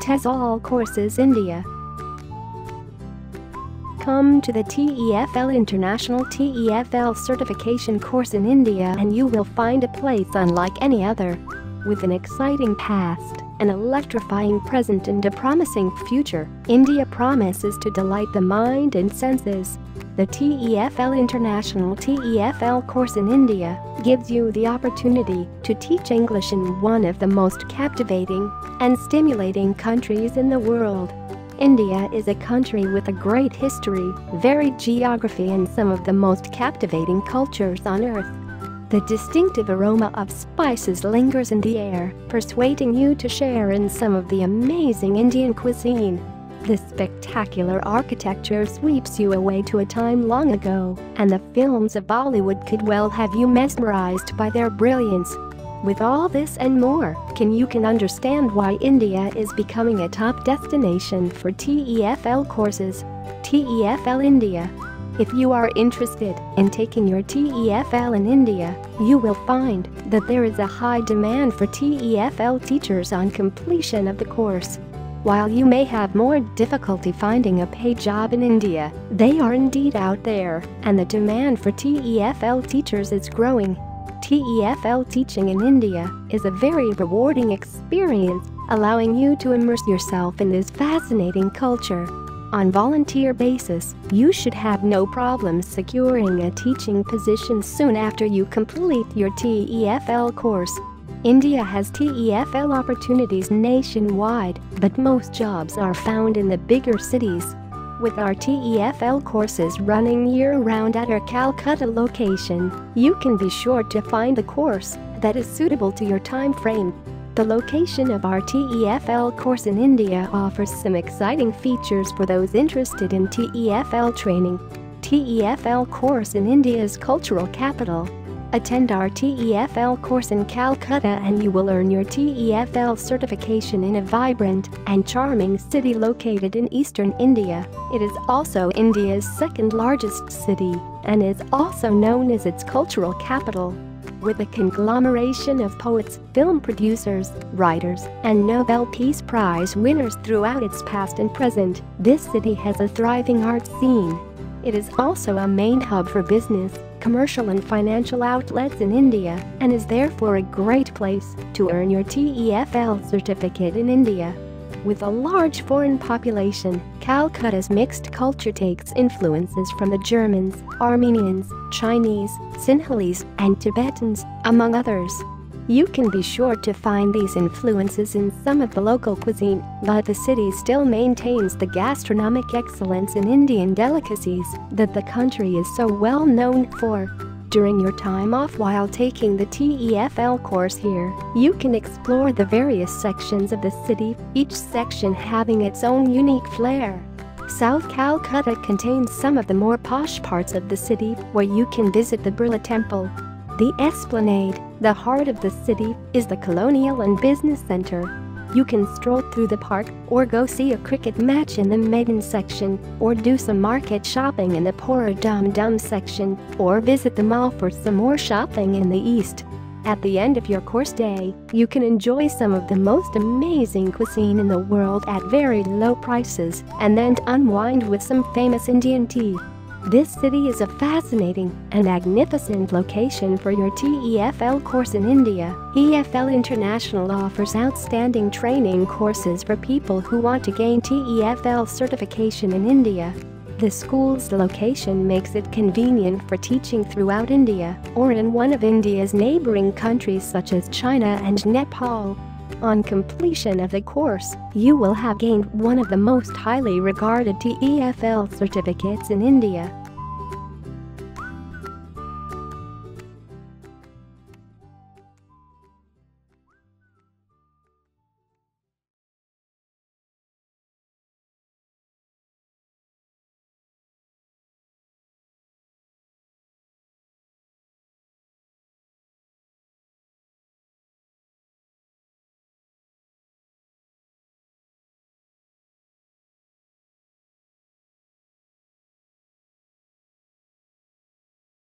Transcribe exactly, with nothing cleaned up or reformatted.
TESOL courses India. Come to the T E F L International T E F L certification course in India and you will find a place unlike any other. With an exciting past, an electrifying present and a promising future, India promises to delight the mind and senses. The T E F L International T E F L course in India gives you the opportunity to teach English in one of the most captivating and stimulating countries in the world. India is a country with a great history, varied geography and some of the most captivating cultures on earth. The distinctive aroma of spices lingers in the air, persuading you to share in some of the amazing Indian cuisine. The spectacular architecture sweeps you away to a time long ago, and the films of Bollywood could well have you mesmerized by their brilliance. With all this and more, can you can understand why India is becoming a top destination for T E F L courses. T E F L India. If you are interested in taking your T E F L in India, you will find that there is a high demand for T E F L teachers on completion of the course. While you may have more difficulty finding a paid job in India, they are indeed out there, and the demand for T E F L teachers is growing. T E F L teaching in India is a very rewarding experience, allowing you to immerse yourself in this fascinating culture. On volunteer basis, you should have no problems securing a teaching position soon after you complete your T E F L course. India has T E F L opportunities nationwide, but most jobs are found in the bigger cities. With our T E F L courses running year-round at our Calcutta location, you can be sure to find the course that is suitable to your time frame. The location of our T E F L course in India offers some exciting features for those interested in T E F L training. T E F L course in India's cultural capital. Attend our T E F L course in Calcutta and you will earn your T E F L certification in a vibrant and charming city located in eastern India. It is also India's second largest city and is also known as its cultural capital. With a conglomeration of poets, film producers, writers, and Nobel Peace Prize winners throughout its past and present, this city has a thriving art scene. It is also a main hub for business, commercial and financial outlets in India, and is therefore a great place to earn your T E F L certificate in India. With a large foreign population, Calcutta's mixed culture takes influences from the Germans, Armenians, Chinese, Sinhalese, and Tibetans, among others. You can be sure to find these influences in some of the local cuisine, but the city still maintains the gastronomic excellence in Indian delicacies that the country is so well known for. During your time off while taking the T E F L course here, you can explore the various sections of the city, each section having its own unique flair. South Calcutta contains some of the more posh parts of the city where you can visit the Birla Temple. The Esplanade, the heart of the city, is the colonial and business center. You can stroll through the park, or go see a cricket match in the Maidan section, or do some market shopping in the poorer Dum Dum section, or visit the mall for some more shopping in the east. At the end of your course day, you can enjoy some of the most amazing cuisine in the world at very low prices, and then unwind with some famous Indian tea. This city is a fascinating and magnificent location for your T E F L course in India. T E F L International offers outstanding training courses for people who want to gain T E F L certification in India. The school's location makes it convenient for teaching throughout India or in one of India's neighboring countries such as China and Nepal. On completion of the course, you will have gained one of the most highly regarded T E F L certificates in India.